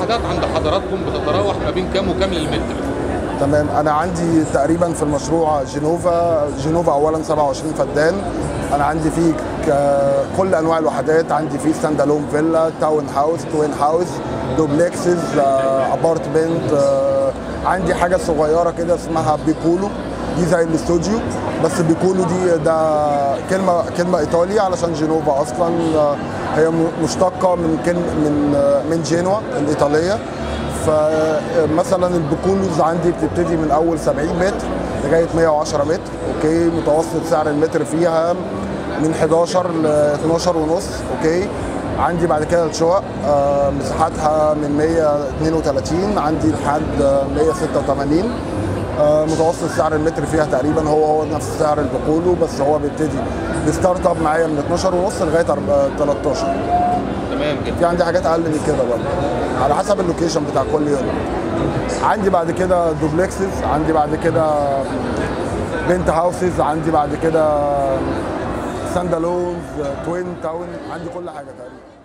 الوحدات عند حضراتكم بتتراوح ما بين كام وكام للمتر؟ تمام، انا عندي تقريبا في المشروع جينوفا اولا 27 فدان. انا عندي فيه كل انواع الوحدات، عندي فيه ستاند الون فيلا، تاون هاوس، توين هاوس، دوبلكسز، ابارتمنت. عندي حاجه صغيره كده اسمها بيكولو، دي زي الاستوديو، بس بيكولو دي ده كلمه ايطالي علشان جينوفا اصلا هي مشتقه من جينوا الايطاليه. فمثلا البيكولوز عندي بتبتدي من اول 70 متر لغايه 110 متر. اوكي، متوسط سعر المتر فيها من 11 ل 12 ونص. اوكي، عندي بعد كده الشقق مساحتها من 132 عندي لحد 186. متوسط سعر المتر فيها تقريبا هو نفس سعر البيكولو، بس هو بيبتدي بستارت اب معايا من 12 ونص لغايه 13. تمام كده. في عندي حاجات اقل من كده برضه على حسب اللوكيشن بتاع كل يوم. عندي بعد كده دوبلكسز، عندي بعد كده بنت هاوسز، عندي بعد كده ساندالونز، توين تاون، عندي كل حاجه تقريبا.